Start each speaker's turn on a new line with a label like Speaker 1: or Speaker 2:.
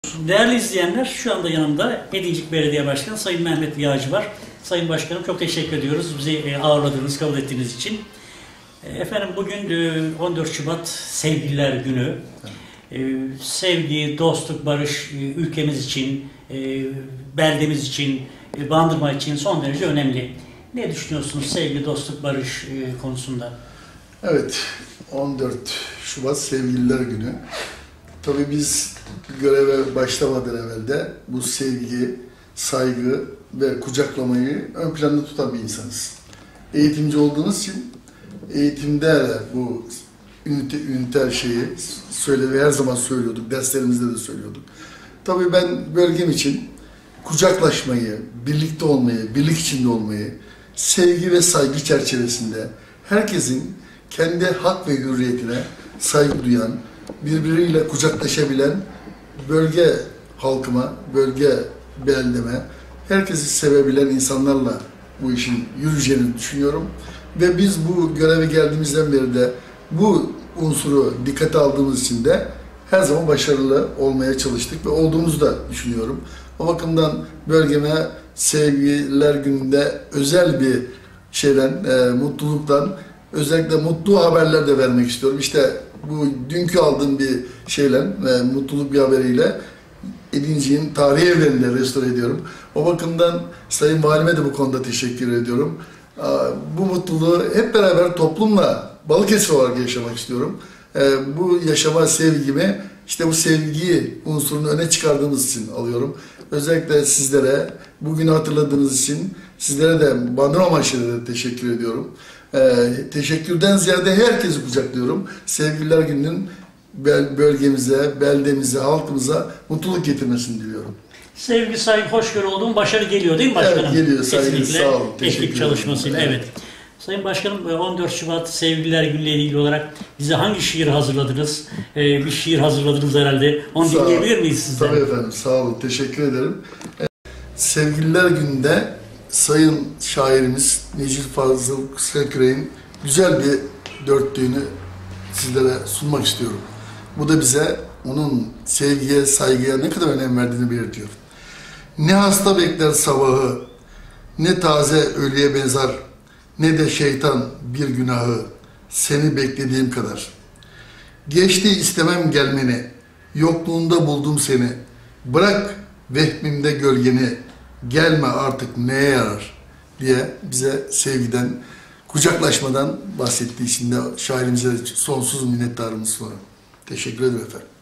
Speaker 1: Değerli izleyenler, şu anda yanımda Hediyeçik Belediye Başkanı Sayın Mehmet Yağcı var. Sayın Başkanım, çok teşekkür ediyoruz bizi ağırladığınız, kabul ettiğiniz için. Efendim, bugün 14 Şubat Sevgililer Günü. Sevgi, dostluk, barış ülkemiz için, beldemiz için, Bandırma için son derece önemli. Ne düşünüyorsunuz sevgi, dostluk, barış konusunda?
Speaker 2: Evet, 14 Şubat Sevgililer Günü. Tabii biz göreve başlamadan evvel de bu sevgi, saygı ve kucaklamayı ön planda tutan bir insanız. Eğitimci olduğumuz için eğitimde bu üniter şeyi her zaman söylüyorduk, derslerimizde de söylüyorduk. Tabii ben bölgem için kucaklaşmayı, birlikte olmayı, birlik içinde olmayı, sevgi ve saygı çerçevesinde herkesin kendi hak ve hürriyetine saygı duyan, birbiriyle kucaklaşabilen bölge halkıma, bölge beldeme, herkesi sevebilen insanlarla bu işin yürüyeceğini düşünüyorum. Ve biz bu göreve geldiğimizden beri de bu unsuru dikkate aldığımız için de her zaman başarılı olmaya çalıştık ve olduğumuzu da düşünüyorum. O bakımdan bölgeme Sevgililer Günü'nde özel bir şeyden, mutluluktan, özellikle mutlu haberler de vermek istiyorum. İşte bu dünkü aldığım bir şeyle, mutluluk bir haberiyle Edincik'in tarihi evlerini de restore ediyorum. O bakımdan Sayın Valime de bu konuda teşekkür ediyorum. Bu mutluluğu hep beraber toplumla Balıkesir olarak yaşamak istiyorum. Bu yaşama sevgimi, işte bu sevgi unsurunu öne çıkardığımız için alıyorum. Özellikle sizlere, bugünü hatırladığınız için sizlere de Bandırma Maçları'na da teşekkür ediyorum. Teşekkürden ziyade herkesi kucaklıyorum. Sevgililer Günü'nün bölgemize, beldemize, halkımıza mutluluk getirmesini diliyorum.
Speaker 1: Sevgi, saygı, hoşgörü olduğum başarı geliyor değil mi başkanım?
Speaker 2: Evet, geliyor.
Speaker 1: Kesinlikle.
Speaker 2: Sağ olun.
Speaker 1: Ekip çalışmasıyla, evet. Sayın Başkanım, 14 Şubat Sevgililer Günü ile ilgili olarak bize hangi şiir hazırladınız? Bir şiir hazırladınız herhalde. Onu dinleyebilir miyiz sizden?
Speaker 2: Tabii efendim, sağ olun. Teşekkür ederim. Sevgililer Günü'nde Sayın şairimiz Necip Fazıl Kısaküre'nin güzel bir dörtlüğünü sizlere sunmak istiyorum. Bu da bize onun sevgiye, saygıya ne kadar önem verdiğini belirtiyor. Ne hasta bekler sabahı, ne taze ölüye benzer, ne de şeytan bir günahı, seni beklediğim kadar. Geçti istemem gelmeni, yokluğunda buldum seni. Bırak vehmimde gölgeni, gelme artık neye yarar diye bize sevgiden, kucaklaşmadan bahsettiği için de şairimize sonsuz minnettarımız var. Teşekkür ederim efendim.